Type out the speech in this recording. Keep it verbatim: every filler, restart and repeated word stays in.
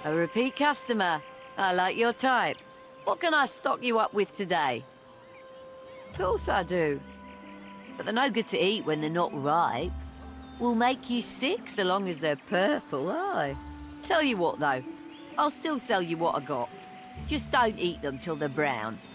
A repeat customer. I like your type. What can I stock you up with today? Of course I do. But they're no good to eat when they're not ripe. Will make you sick so long as they're purple, aye. Tell you what, though. I'll still sell you what I got. Just don't eat them till they're brown.